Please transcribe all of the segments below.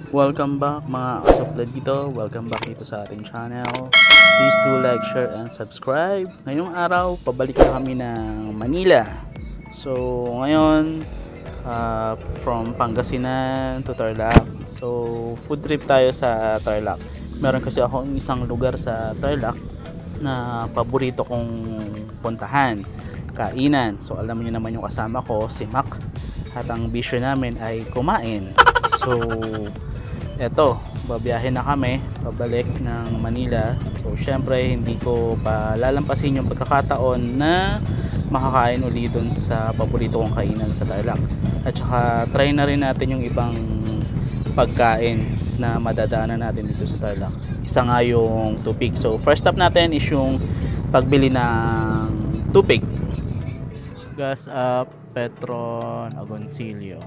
Welcome back mga kasuplad dito. Welcome back dito sa ating channel. Please do like, share, and subscribe. Ngayong araw, pabalik na kami ng Manila. So, ngayon, from Pangasinan to Tarlac. So, food trip tayo sa Tarlac. Meron kasi akong isang lugar sa Tarlac na paborito kong puntahan, kainan. So, alam niyo naman yung kasama ko, si Mac. At ang bisyo namin ay kumain. So, eto, babiyahe na kami pabalik ng Manila. So syempre hindi ko pa lalampasin yung pagkakataon na makakain uli dun sa paborito kong kainan sa Tarlac. At saka try na rin natin yung ibang pagkain na madadaanan natin dito sa Tarlac. Isa nga yung tupig. So first stop natin is yung pagbili ng tupig. Gas up, Petron, Agoncillo,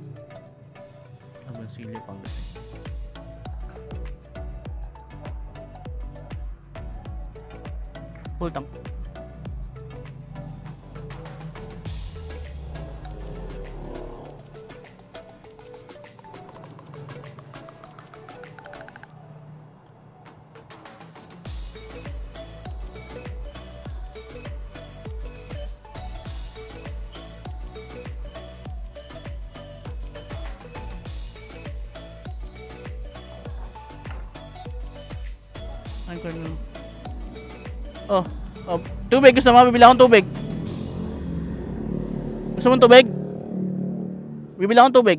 Pangasinan. Full tank. Oh, tubig. Gusto mo? Bibili akong tubig. Gusto mo tubig? Bibili akong tubig.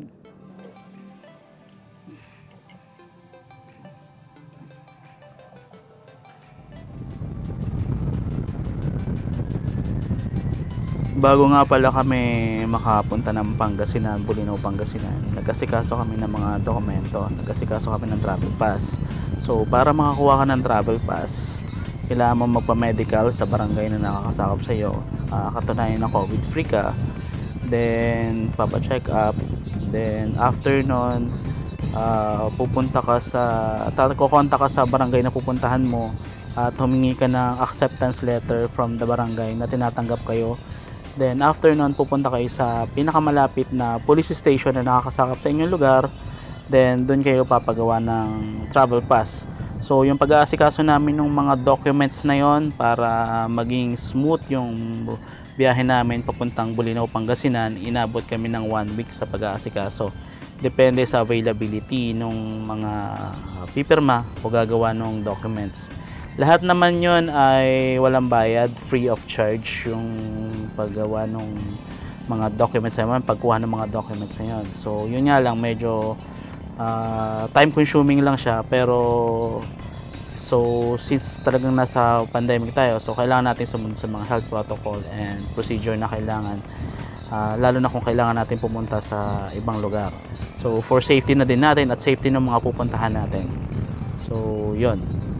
Bago nga pala kami makapunta ng Pangasinan, Bulinaw, Pangasinan, nagkasikaso kami ng mga dokumento, nagkasikaso kami ng travel pass. So para makakuha ka ng travel pass, kailangan mo magpa-medical sa barangay na nakakasakop sa iyo. Katunayan na COVID free ka. Then papa-check up. Then after nun, pupunta ka sa kukontak ka sa barangay na pupuntahan mo at humingi ka ng acceptance letter from the barangay na tinatanggap kayo. Then after nun, pupunta kayo sa pinakamalapit na police station na nakakasakop sa inyong lugar. Then doon kayo papagawa ng travel pass. So yung pag-aasikaso namin ng mga documents na yon para maging smooth yung biyahe namin papuntang Bulinaw, Pangasinan, inabot kami ng 1 week sa pag-aasikaso. Depende sa availability ng mga pipirma o gagawa ng documents. Lahat naman yon ay walang bayad, free of charge yung paggawa ng mga documents na yun, pagkuha ng mga documents na yun. So yun nga lang, medyo time consuming lang siya, pero so since talagang nasa pandemic tayo, so kailangan natin sumunod sa mga health protocol and procedure na kailangan, lalo na kung kailangan natin pumunta sa ibang lugar. So for safety na din natin at safety ng mga pupuntahan natin. So yun.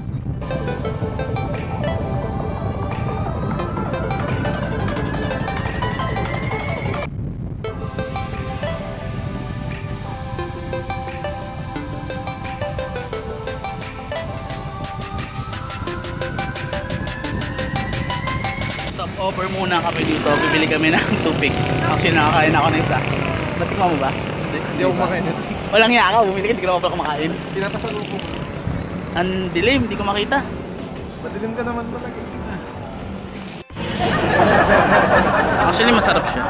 Over muna kami dito, bibili kami ng tubig. Actually nakakain ako ng isa. Natikman mo ba? Hindi ako kumakain. Walang iya ka, bumili ka, hindi ka naman pala kumakain. Tinapasalubong. Ang dilim, hindi ko makita. Madilim ka naman pala. Actually masarap siya.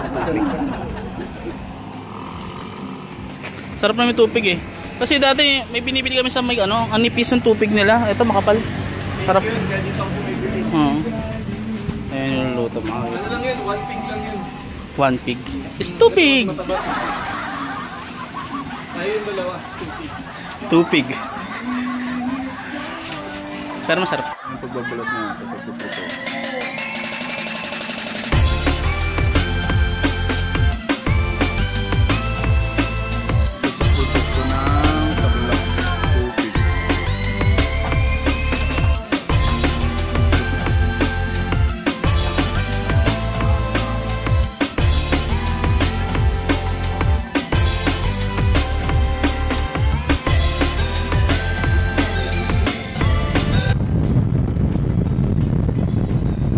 Sarap na may tubig eh. Kasi dati may binibili kami sa may ang nipis ng tubig nila. Ito makapal. Sarap. Ayan yung luto mga. Ano lang yun? 1 pig lang yun. 1 pig. It's too big. Ayun dalawa. 2 pig. Pero masarap. Yung pagbabalot na ito.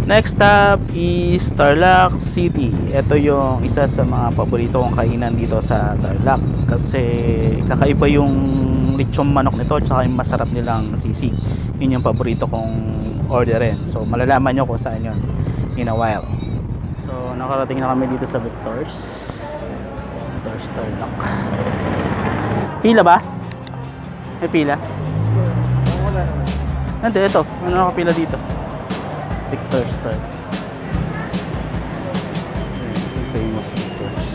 Next stop is Tarlac City. Ito yung isa sa mga paborito kong kainan dito sa Tarlac kasi kakaiba yung lechon manok nito tsaka yung masarap nilang sisig. Yun yung paborito kong orderin. So malalaman nyo kung saan yun in a while. So nakarating na kami dito sa Victor's Tarlac. Pila ba? May pila? Wala naman. Hindi, ito. Ano nakapila dito? Victor's Tarlac. Famous Victor's.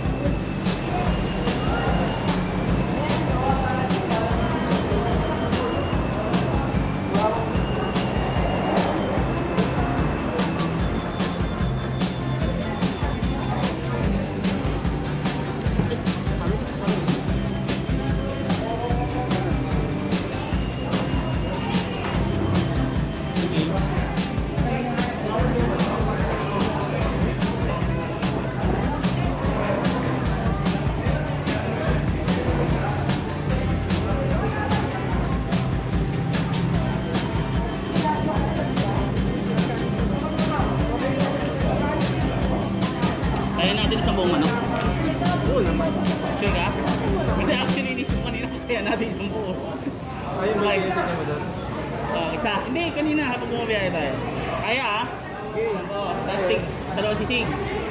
Kaya natin isang buong manok. Oo naman. Sure ka? Kasi actually inisip ko kanina kaya natin isang buo. Ayun ba Okay. yung niya mo doon? Isa. Hindi, kanina habang bumabiyahe tayo. Kaya ah. Okay. Tapos dalawang sisig.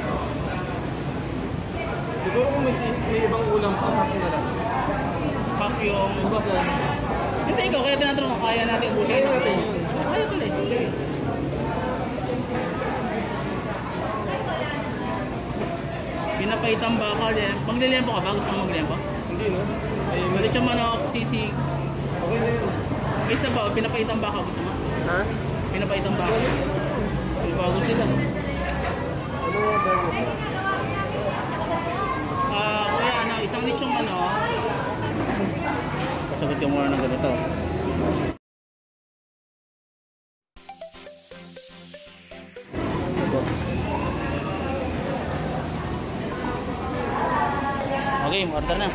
Siguro kung may ibang ulam pa, half na lang. Half yung... Ano ba plan? Hindi, ikaw. Kaya tinatanong ko, kaya natin ubusin. Kaya natin yun. Kaya pala eh. Sige. Pinapaitang bakal eh. Maglilempo ka ba? Gusto mo maglilempo? Hindi no? Ay, Malit yung manok, sisig. okay na yun. Isa ba? Pinapaitang bakal. Gusto mo? Ha? Pinapaitang bakal. May bago sila. Ano nga ba yun? Kuya, ano, isang lechong manok. Pasagot yung mura ng ganito. Okay, order na.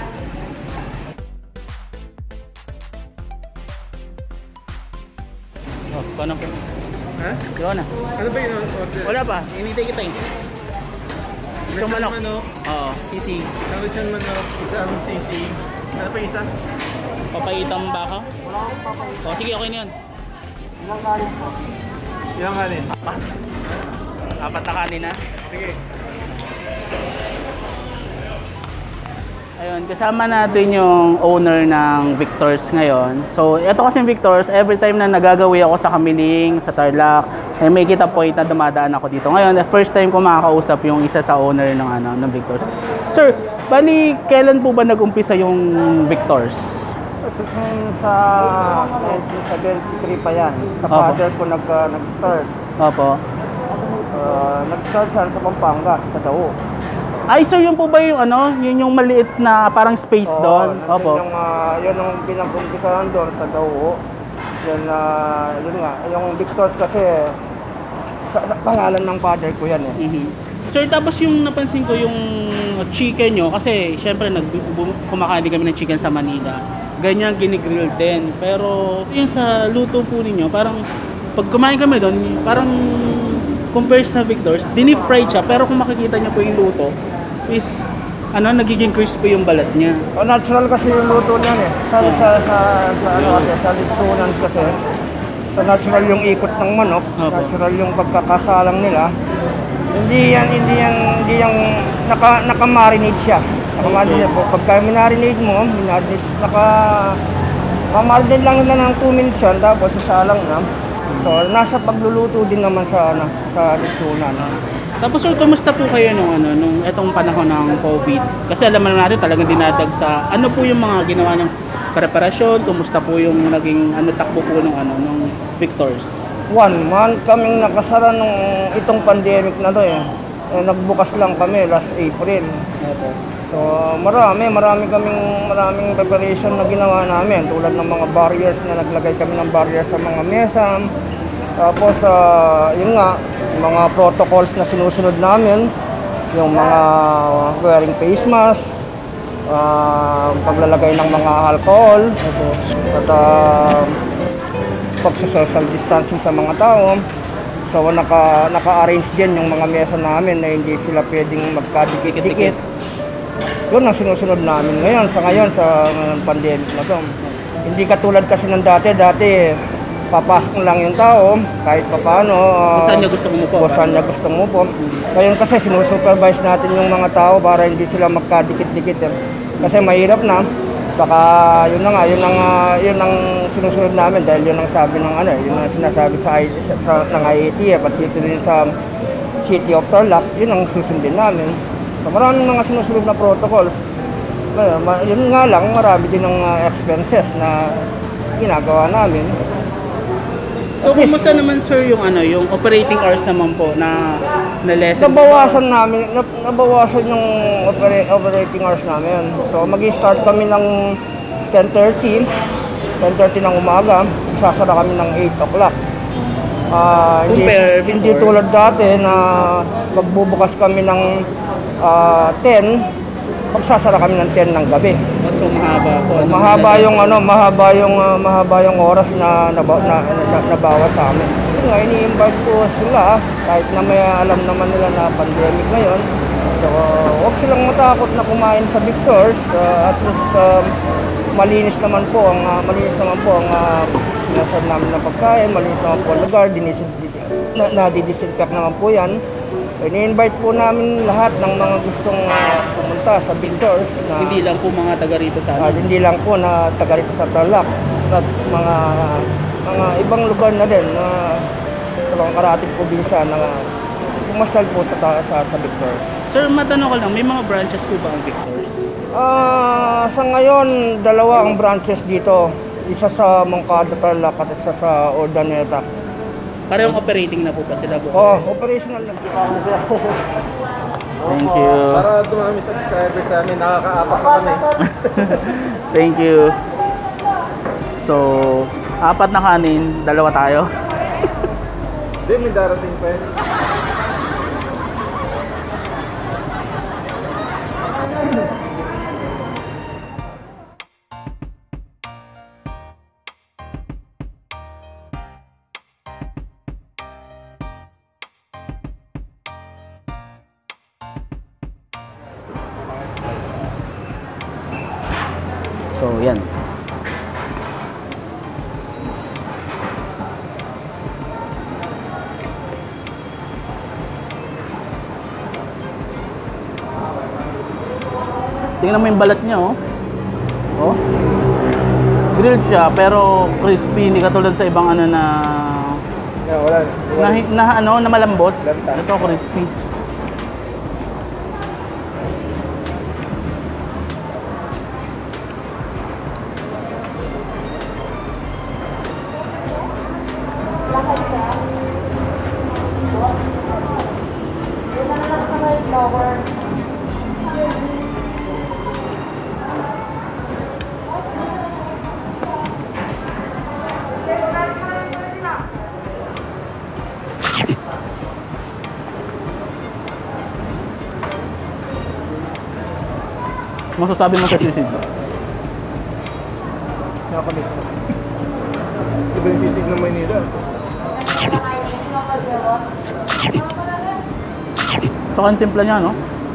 Oh, ikaw na po. Ha? Ikaw na. Ano ba yun? Order? Wala pa, hinintay kita eh. Isang manok. Manok. Oo, sisig. Isang lechon manok. Isang sisig. Ano pa isa? Papaitang baka. Wala akong papayos. O sige, okay na yun. Ilang kanin po? Ilang kanin? Apat na kanin na. Sige. Ayun, kasama natin yung owner ng Victor's ngayon. So, ito kasi Victor's, every time na nagagawi ako sa Kamiling, sa Tarlac, eh, may kita point na dumadaan ako dito. Ngayon, first time ko makakausap yung isa sa owner ng Victor's. Sir, bali, kailan po ba nag-umpisa yung Victor's? Sa 1973 pa yan. Sa Opo. father ko nag-start. Opo. Nag-start siya sa Pampanga, sa Dao. Ay, sir, yun po ba yung yun yung maliit na parang space doon? Opo. Yun yung pinag-umpisahan doon sa Dao. Yun nga, yung Victor's kasi pangalan ng father ko yan eh. Mhm. Sir, tapos yung napansin ko yung chicken nyo, kasi syempre kumakain din kami ng chicken sa Manila. Ganyan ginigrill din. Pero yung sa luto po ninyo, parang pag kumain kami doon, parang compare sa Victor's, dinip-fried siya. Pero kung makikita niyo po yung luto, is nagiging crispy yung balat niya. Natural kasi yung luto niyan eh. Sabi sa litsunan kasi, sa natural yung ikot ng manok, Opo. natural yung pagkakasalang nila. Hindi yan naka-marinate siya. Naka-marinate po. Pagka minarinate mo, naka-marinate lang nila ng 2 minutes yan, tapos sasalang na. So, nasa pagluluto din naman sa litsunan. Tapos sir, kumusta po kayo nung etong panahon ng COVID? Kasi alam naman natin talagang dinadag sa ano po yung mga ginawa ng preparasyon, kumusta po yung naging takbo po nung Victor's? 1 month kaming nakasara nung itong pandemic na to eh. Nagbukas lang kami last April. Opo. So maraming preparation na ginawa namin, tulad ng mga barriers na naglagay kami ng barriers sa mga mesa. Tapos yun nga, mga protocols na sinusunod namin, yung mga wearing face mask, paglalagay ng mga alcohol, at pagsa-social distancing sa mga tao. So naka-arrange din yung mga mesa namin na hindi sila pwedeng magkadikit-dikit. Yun ang sinusunod namin ngayon sa pandemic na to. Hindi katulad kasi ng dati papasok lang yung tao kahit papaano. Kung saan niya gusto umupo. Kung saan niya gusto umupo. Ngayon kasi sinusupervise natin yung mga tao para hindi sila magkadikit-dikit. Kasi mahirap na. Baka yun ang sinusunod namin dahil yun ang sabi ng yun ang sinasabi ng IATF at dito din sa City of Tarlac, yun ang susundin namin. So maraming mga sinusunod na protocols. Yun nga lang, marami din ng expenses na ginagawa namin. So, kumusta naman sir yung operating hours naman po na lesson? Nabawasan yung operating hours namin. So, mag-i-start kami ng 10:30 ng umaga, sasara kami ng 8 o'clock. Hindi tulad dati na magbubukas kami ng 10, magsasara kami ng 10 ng gabi. So mahaba po. Mahaba yung oras na nabawas sa amin. Yun nga, ini-invite ko sila kahit na may alam naman nila na pandemic ngayon. So, huwag silang matakot na kumain sa Victor's. At least malinis naman po ang sinaserve namin ng pagkain, malinis naman po ang lugar, nadidisinfect naman po yan. Ini-invite po namin lahat ng mga gustong pumunta sa Victor's. Hindi lang po mga taga rito sa hindi lang po na taga rito sa Tarlac. At mga ibang lugar na din na mga karating probinsya na pumasal po sa Victor's. Sir, matanong ko lang, may mga branches po ba ang Victor's? Sa ngayon, 2 ang branches dito. Isa sa Moncada, Tarlac at isa sa Urdaneta. Parehong operating na po ba sila po? Operational na. Thank you. Para dumami subscribers sa amin, nakaka-apat na kami. Thank you. So, 4 na kanin, 2 tayo. Hindi, may darating pa yun. So, yan. Tingnan mo yung balat niya, oh. Oh. Grilled siya, pero crispy, hindi katulad sa ibang na na malambot. Ito crispy. Masasabi mo sa sisig? Nakakamiss mo. Iba yung sisig ng Maynila. Tsaka yung timpla niya, no?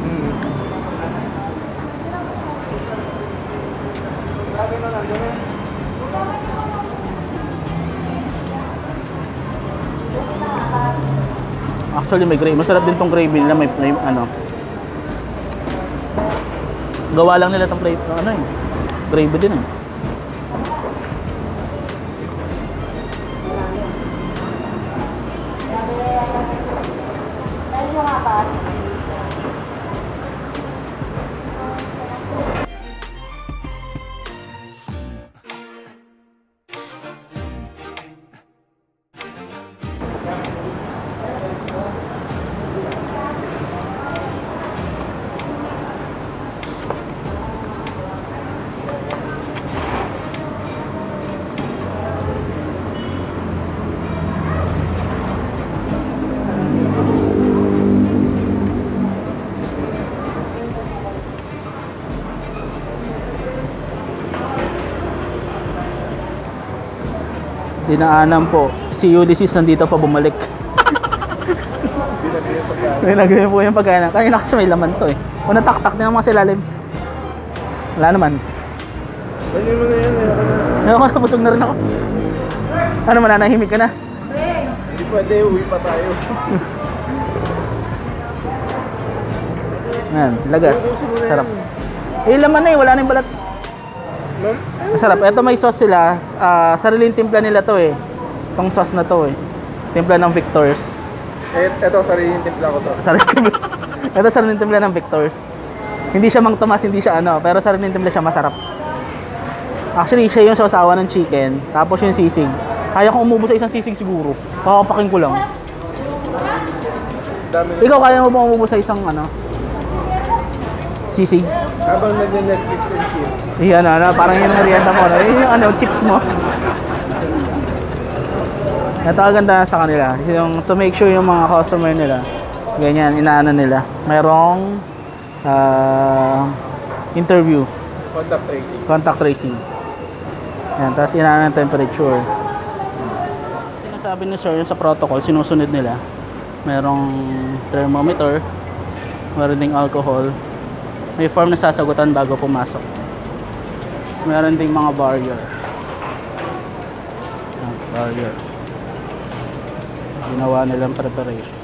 Actually may gravy. Masarap din tong gravy nila. May gawa lang nila itong plate, gravy din eh. Dinaanan po. Si Ulysses nandito pa bumalik. May nagawin po yung pagkain. Kanina kasi may laman to eh. Unang taktak din naman sa ilalim. Wala naman. Ano mo na yan? Ayoko na, busog na rin ako. Ano, mananahimik ka na? Hindi pwede, uwi pa tayo. Ayan, lagas. Sarap. Eh, laman na eh, wala na yung balat. Ma'am? Masarap. Ito may sauce sila. Sariling timpla nila to eh. Itong sauce na to eh. Timpla ng Victor's. Ito, sarili yung timpla ko to. Sariling timpla. Ito sariling timpla ng Victor's. Hindi siya Mang Tomas, hindi siya ano. Pero sariling timpla siya, masarap. Actually, siya yung sausawa ng chicken. Tapos yung sisig. Kaya kong umubo sa isang sisig siguro. Kakapakin ko lang. Dami na. Ikaw, kaya mo ba umubo sa isang ano? Sisig? Habang nag-Netflix and chill. Iyan ano, parang yung merienda mo. Yung ano, chips mo. Ito aganda sa kanila. Yung to make sure yung mga customer nila. Ganyan, inaano nila. Merong interview. Contact tracing. Contact tracing. Yan, tapos inaano ng temperature. Sinasabi ni sir, yung sa protocol, sinusunod nila. Merong thermometer. Meron ding alcohol. May form na sasagutan bago pumasok. Meron ding mga barrier. Barrier. Ginawa nilang preparation.